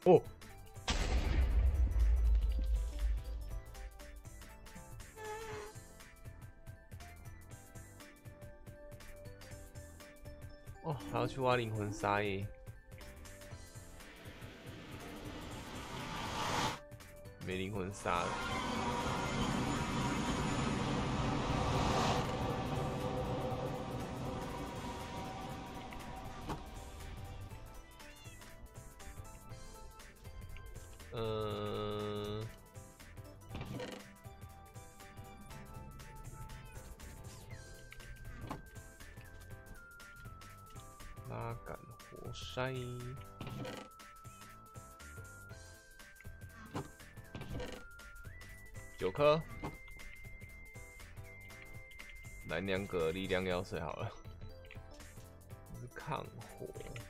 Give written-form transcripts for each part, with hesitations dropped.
哦，哦，还要去挖灵魂沙耶，没灵魂沙了。拉杆活塞，9颗，来2个力量药水好了。这是抗火，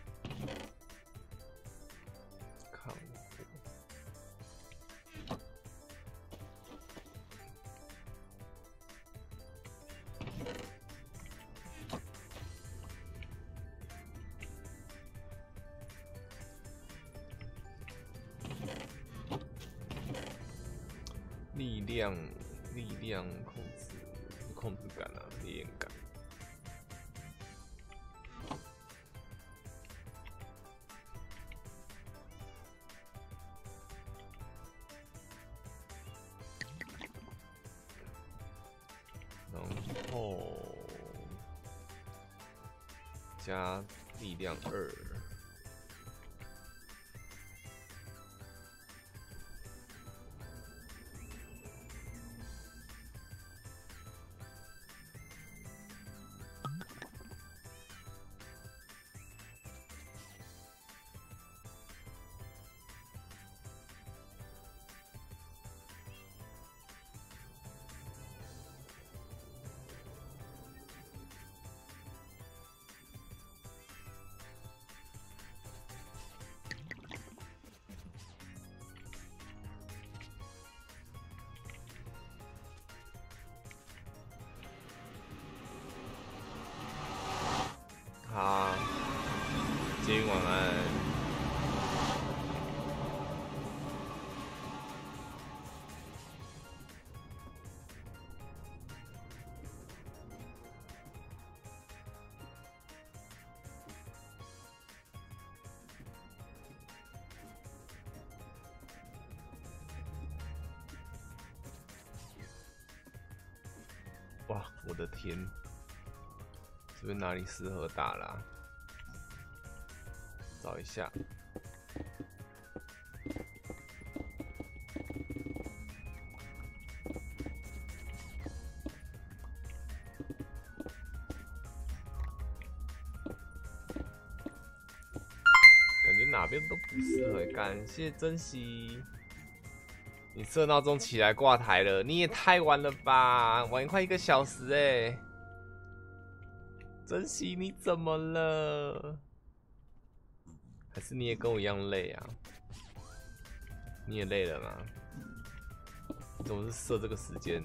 抗火。力量控制感啊，烈焰感。然后加力量2。好，捷运晚安。哇，我的天！这边哪里适合打啦？找一下。感觉哪边都不适合。感谢珍惜。你设闹钟起来挂台了，你也太晚了吧？晚快1个小时哎！珍惜你怎么了？还是你也跟我一样累啊？你也累了吗？你怎么是设这个时间？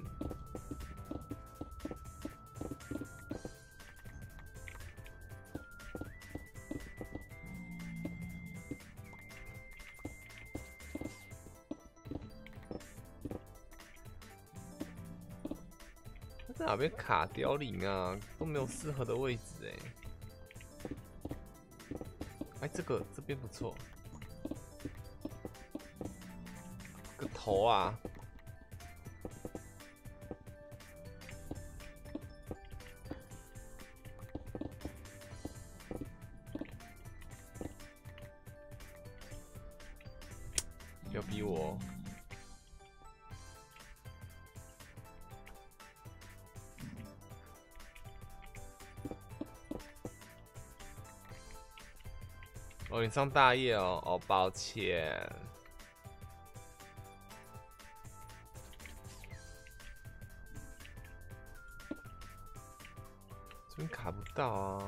在哪边卡凋零啊？都没有适合的位置哎。哎，这边不错。个头啊！不要逼我。哦，你上大夜哦，哦，抱歉。这边卡不到啊。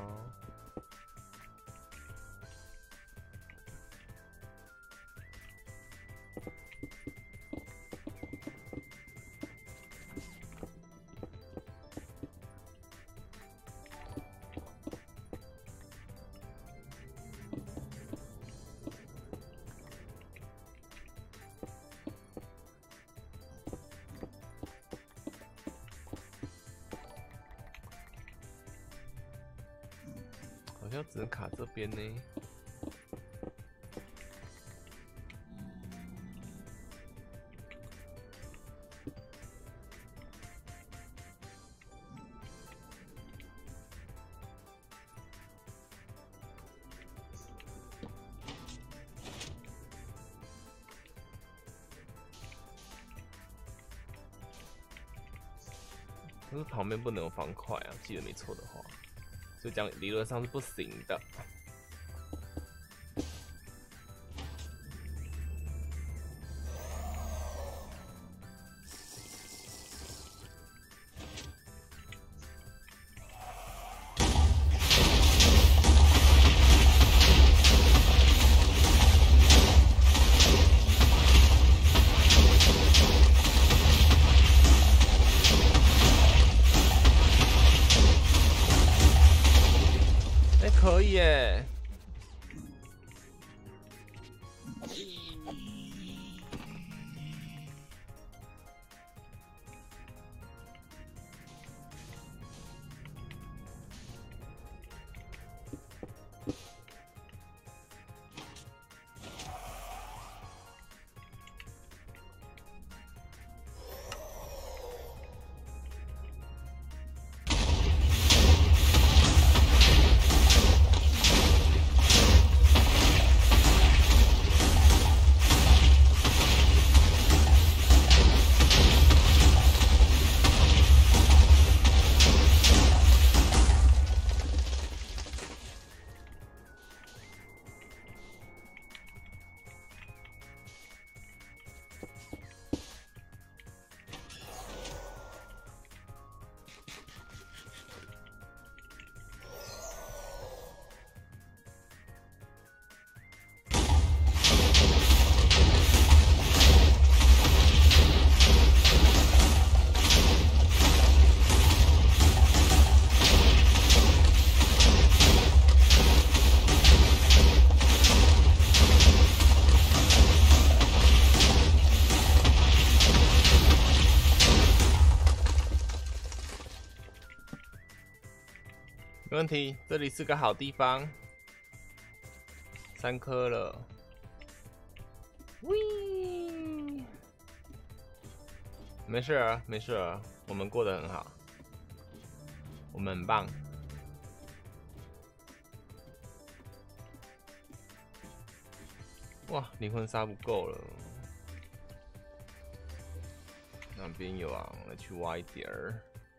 像只能卡这边呢。可是旁边不能有方块啊，记得没错的话，所以这样理论上是不行的。可以耶！没问题，这里是个好地方。3颗了，喂，没事啊，没事啊，我们过得很好，我们很棒。哇，灵魂沙不够了，哪边有啊？我来去挖一点儿。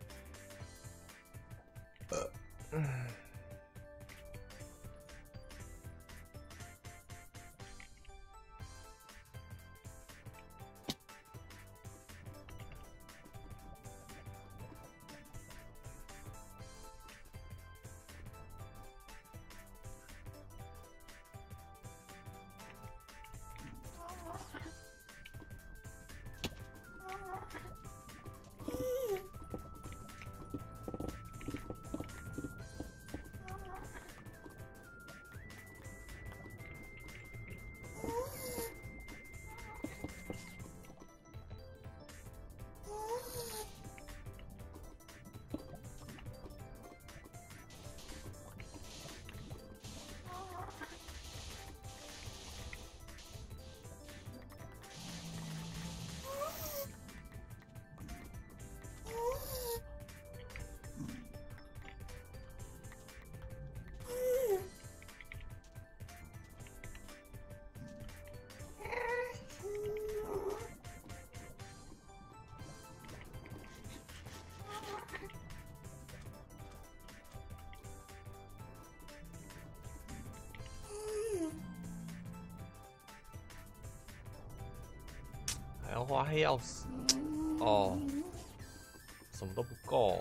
还要花黑曜石哦，什么都不够。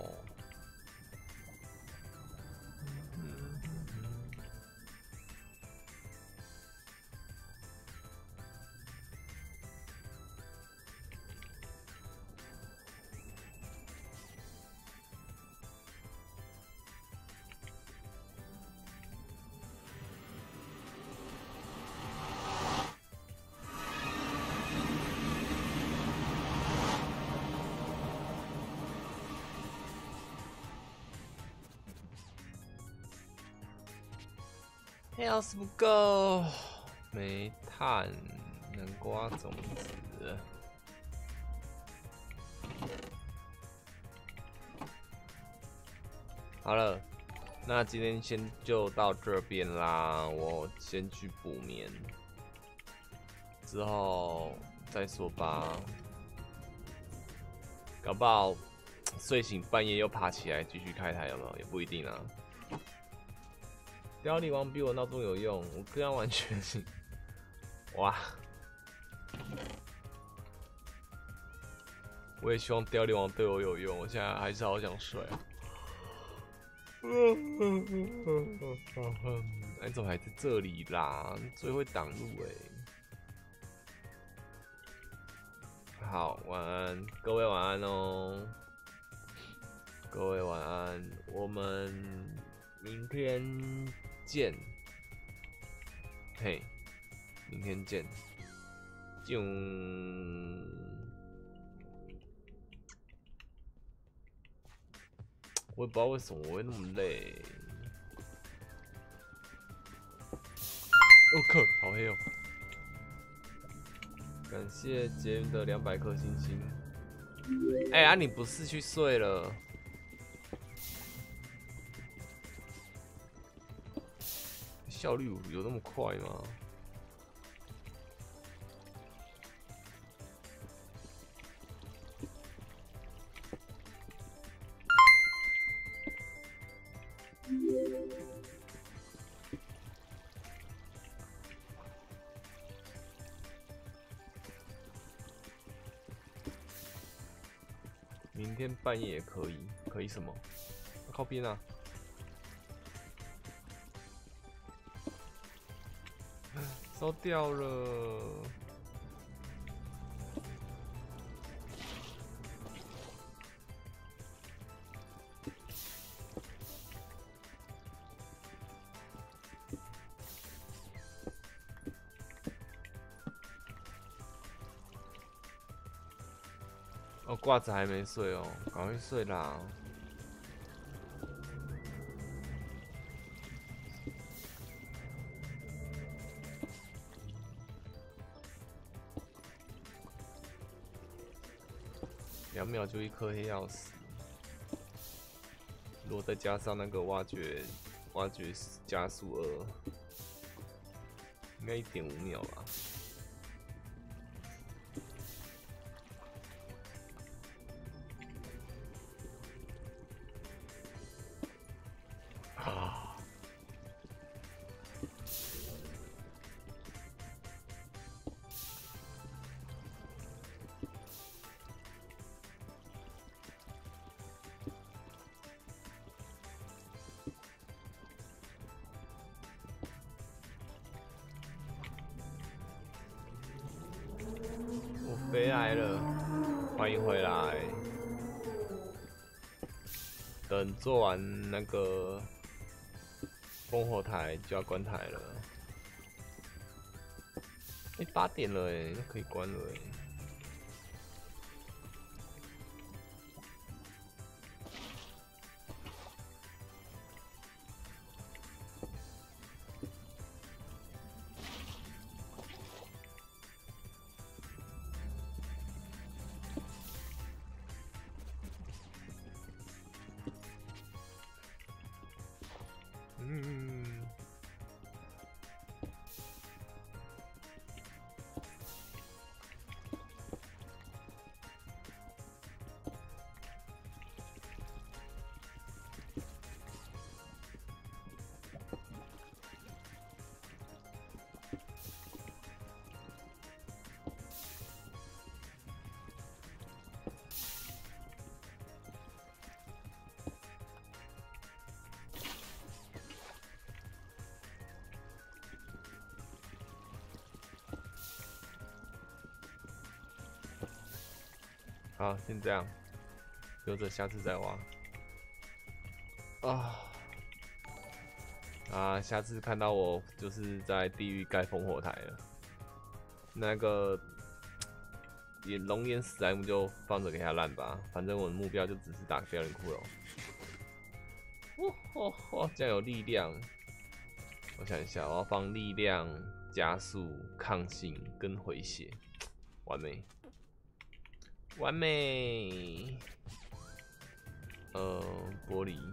黑曜石不够，煤炭、南瓜种子。好了，那今天先就到这边啦，我先去补眠，之后再说吧。搞不好睡醒半夜又爬起来继续开台，有没有？也不一定啊。凋零王比我闹钟有用，我跟他完全哇！我也希望凋零王对我有用，我现在还是好想睡啊。哎，怎么还在这里啦？最会挡路好，晚安，各位晚安哦，各位晚安，我们明天见，嘿，明天见，就。我也不知道为什么我会那么累。我靠，好黑哦！感谢杰云的200颗星星。哎、啊，你不是去睡了？效率有那么快吗？明天半夜也可以，可以什么？靠边啊！烧掉了。哦，挂子还没睡哦，赶快睡啦！2秒就1颗黑曜石，如果再加上那个挖掘加速2，应该1.5秒吧。啊！我回来了，欢迎回来。等做完那个烽火台就要关台了。8点了那可以关了好，先这样，留着下次再挖。下次看到我就是在地狱盖烽火台了。那个龙岩史莱姆就放着给他烂吧，反正我的目标就只是打标人骷髅。这样有力量， 我想一下，我要放力量、加速、抗性跟回血，完美，完美。玻璃。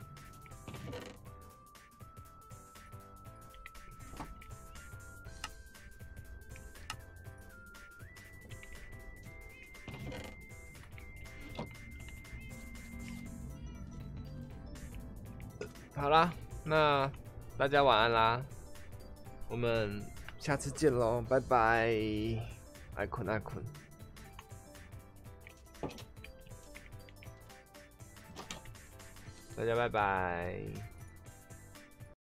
好啦，那大家晚安啦，我们下次见喽，拜拜，爱困爱困，大家拜拜。